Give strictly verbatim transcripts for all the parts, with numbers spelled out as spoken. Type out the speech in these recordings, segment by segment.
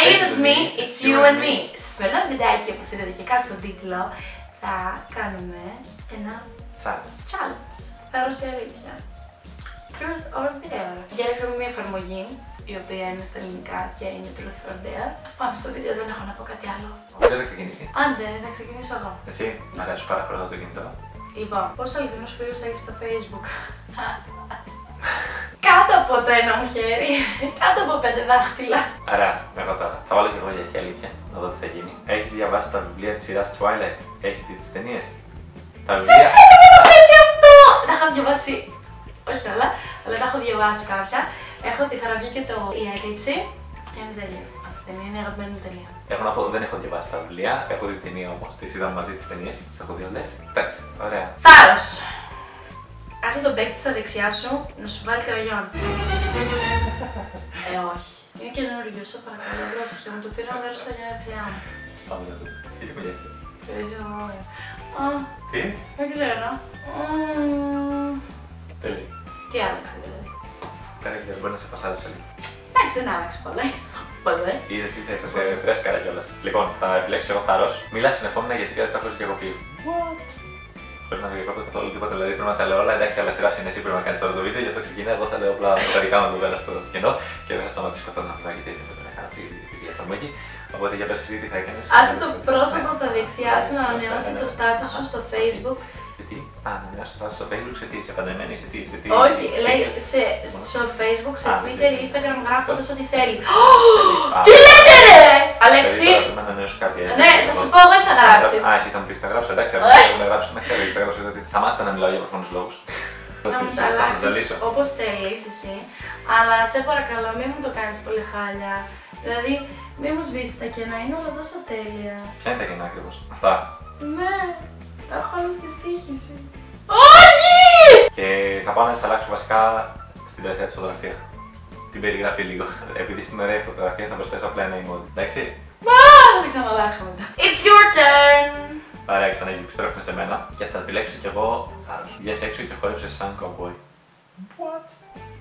Hate at me, it's you and me. Στο σημερινό βιντεάκι, όπως είδατε και κάτω στον τίτλο, θα κάνουμε ένα challenge. Θα ρωτήσω η αλήθεια. Truth or Dare. Διάλεξαμε μια εφαρμογή, η οποία είναι στα ελληνικά και είναι Truth or Dare. Πάμε στο βίντεο, δεν έχω να πω κάτι άλλο. Ποιος θα ξεκινήσει? Άντε, θα ξεκινήσω εγώ. Εσύ, άρα σου παραχωρώ το κινητό. Λοιπόν, πόσους αληθινούς φίλους έχεις στο Facebook? Κάτω από το ένα μου χέρι, κάτω από πέντε δάχτυλα. Άρα, εγώ τώρα. Θα βάλω και εγώ για αρχή αλήθεια, να δω τι θα γίνει. Έχεις διαβάσει τα βιβλία της σειράς Twilight? Έχεις δει τις ταινίες? Τα βιβλία. Έτσι αυτό! Τα έχω διαβάσει. Όχι όλα, αλλά τα έχω διαβάσει κάποια. Έχω τη Χαραυγή και το Η Έκλειψη και είναι τέλεια. Αυτή η ταινία είναι η αγαπημένη μου ταινία. Έχω να πω, δεν έχω διαβάσει τα βιβλία, έχω δει την ταινία όμως. Τις είδαμε μαζί τις ταινίες, τις έχω δει όλες. Εντάξει, ωραία. Θάρρος! Άσε τον παίκτη στα δεξιά σου να σου βάλει κραγιόν. Ε, όχι. Είναι καινούργιο, σε παρακαλώ, πρόσεχε μου. Το πήρα να δώσω στα γενέθλιά μου. Πάμε να δούμε. Τι τι κολλιέσαι? Τι? Δεν ξέρω. Τέλει. Τι άλλαξε δηλαδή? Κάνε και μπορεί να σε πασάρισα λίγο. Εντάξει, δεν άλλαξε πολλά. Πολύ. Είδες είσαι ίσως σε φρέσκαρα κιόλας. Λοιπόν, θα επιλέξω εγώ θάρρος. Μιλάς συνεχόμενα γιατί κάτι τα έχω διακοπεί. What? Πρέπει να διακόπτω καθόλου τίποτα, δηλαδή πρέπει να τα λέω όλα. Εντάξει, αλλά σειρά είναι εσύ πρέπει να κάνεις τώρα το βίντεο, γι' αυτό ξεκινά. Εγώ θα λέω απλά τα δικά μου εδώ πέρα στο κενό και δεν θα σταματήσω καθόλου να μιλάω γιατί έτσι δεν πρέπει να κάνω αυτή τη διαφορμογή. Οπότε για πες εσύ τι θα έκανες. Άσε το πρόσωπο στα δεξιά σου να ανανεώσει το status σου στο Facebook. Γιατί? Α, να ανανεώσει το status στο Facebook σε τι, σε παντεμένη, σε τι, σε τι. Όχι, λέει στο Facebook, σε Twitter, Instagram γράφοντας ό,τι θέλει. Τι λέτε ρε! Αλέξη! Ναι, θα σου πω εγώ τι θα γράψεις. Α, εσύ θα μου πεις τι θα γράψω, εντάξει, αλλά θα γράψω να ξέρω, θα γράψω ότι σταμάτησα να μιλάω για προφανούς λόγους. Να μου τα αλλάξεις όπως θέλεις εσύ, αλλά σε παρακαλώ μην μου το κάνεις πολύ χάλια. Δηλαδή, μην μου σβήσεις τα κενά, είναι όλα τόσο τέλεια. Ποια είναι τα κενά ακριβώς? Αυτά. Ναι, τα έχω όλα στη στοίχηση. Όχι! Και θα πάω να τις αλλάξω βασικά στην τελευταία της φωτογραφία. Την περιγραφή λίγο. Επειδή στην ωραία φωτογραφία θα προσθέσω απλά ένα emoji. Εντάξει. Μα, θα την ξαναλλάξω μετά. It's your turn! Άρα ξαναγίνει, επιστρέφουμε σε μένα και θα επιλέξω κι εγώ θάρρος. Βγες έξω και χόρεψε σαν cowboy. What?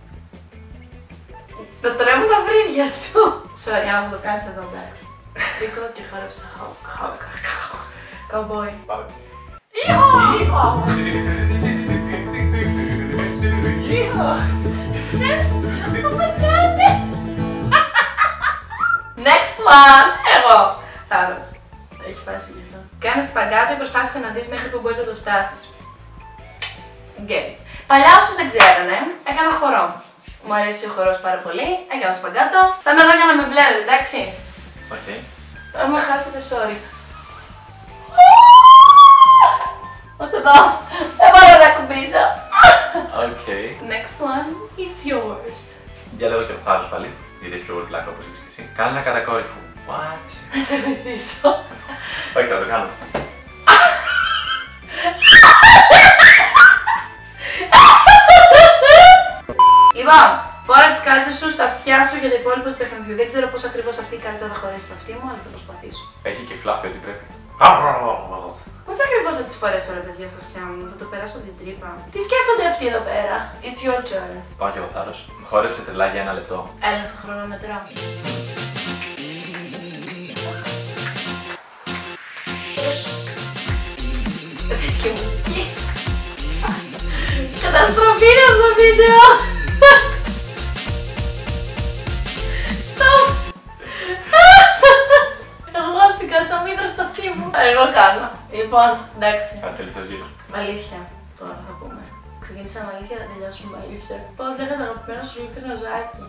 Το τρέμουν τα βρύδια σου. Sorry, άμα το κάνεις εδώ, εντάξει. Σήκω και χόρεψα cowboy. Πάμε. Ιχο! Ιχο! Next one! Εγώ! Θάρρος. Έχει φάσει γι' αυτό. Κάνε σπαγκάτο και προσπάθησε να δεις μέχρι που μπορείς να το φτάσεις. Γκέι. Παλιά όσους δεν ξέρανε, έκανα χορό. Μου αρέσει ο χορός πάρα πολύ, έκανα σπαγκάτο. Θα είμαι εδώ για να με βλέπετε, εντάξει. Οκ. Αν με χάσετε, sorry. Ως εδώ. Δεν μπορώ να κουμπίσω. Οκ. Next one, it's yours. Διαλέγω και ο θάρρος πάλι, γιατί έχει πιο πολύ πλάκα όπως είπες και εσύ. Κάνε ένα κατακόρυφο. What? Θα σε βοηθήσω. Όχι, θα το κάνω. Λοιπόν, φόρα τις κάλτσες σου στα αυτιά σου για το υπόλοιπο του παιχνιδιού. Δεν ξέρω πώς ακριβώς αυτή η κάλτσα θα χωρέσει στο αυτί μου, αλλά θα προσπαθήσω. Έχει και φλάφι ό,τι πρέπει. Πώς ακριβώς θα τις φορέσω ρε παιδιά στα αυτιά μου, θα το περάσω την τρύπα. Τι σκέφτονται αυτοί εδώ πέρα? It's your turn. Πάω και εγώ θάρρος. Χόρεψε τρελά για ένα λεπτό. Έλα στο χρονόμετρο. Θες και μουσική. Καταστροφή είναι αυτό το βίντεο. Stop. Εγώ στην κατσαμίδρα στο αυτί μου. Εγώ κάνω. Λοιπόν, εντάξει. Αν θέλεις το γύρω. Αλήθεια, τώρα θα πούμε. Ξεκινήσαμε αλήθεια, θα τελειώσουμε με αλήθεια. Πώς λέγεται το αγαπημένο σου λίτρινο ζάκι?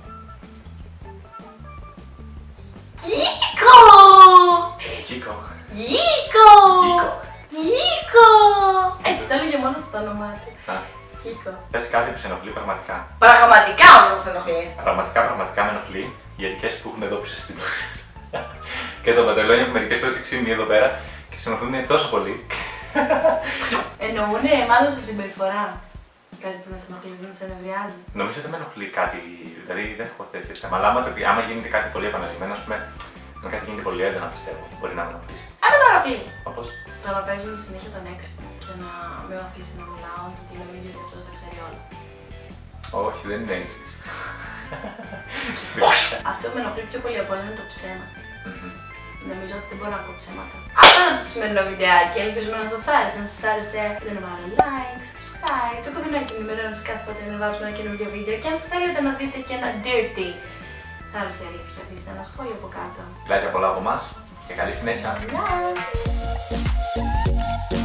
Κίκο! Κίκο. Κίκο! Κίκο. Κίκο! Έτσι το έλεγε μόνο στο όνομά του. Κίκο. Πες κάτι που σε ενοχλεί πραγματικά. Πραγματικά όμως να σε ενοχλεί. Πραγματικά, πραγματικά με ενοχλεί οι αιτικές που έχουν εδώ πίσω στην πλούση. Και τα παντελόνια που μερικές φορές εξήνουν εδώ πέρα και σε ενοχλούν τόσο πολύ. Εννοούνε μάλλον σε συμπεριφορά. Κάτι που να σε ενοχλεί, να σε ενευριάζει. Νομίζω ότι δεν με ενοχλεί κάτι, δηλαδή δεν έχω τέτοιο θέμα. Αλλά άμα, το, άμα γίνεται κάτι πολύ επαναλημμένο, ας πούμε, αν κάτι γίνεται πολύ έντονα πιστεύω, μπορεί να με ενοχλήσει. Αν με ενοχλεί. Όπως? Το να παίζουν συνέχεια τον έξυπνο και να με αφήσει να μιλάω γιατί νομίζει ότι αυτός τα ξέρει όλα. Όχι, δεν είναι έτσι. Αυτό που με ενοχλεί πιο πολύ από όλα είναι το ψέμα. Νομίζω ότι δεν μπορώ να ακούω ψέματα. Αυτό είναι το σημερινό βιντεάκι. Ελπίζουμε να σας άρεσε. Αν σας άρεσε, δεν βάλω like, subscribe, το κουδουνάκι ενημερώνεις κάθε φορά να βάζουμε ένα καινούργιο βίντεο. Και αν θέλετε να δείτε και ένα dirty θάρρος ή αλήθεια, αφήστε ένα σχόλιο από κάτω. Φιλάκια πολλά από εμάς και καλή συνέχεια. Bye.